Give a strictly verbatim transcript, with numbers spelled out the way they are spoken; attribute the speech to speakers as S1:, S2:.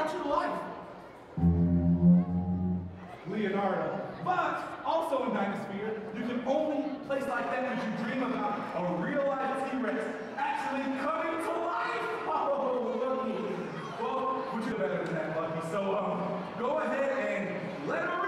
S1: brought you to life. Leonardo. But also in Dinosphere, you can only place like that when you dream about a real life T-Rex actually coming to life. Oh, Bucky. Well, would you better than that, Bucky? So um, go ahead and let him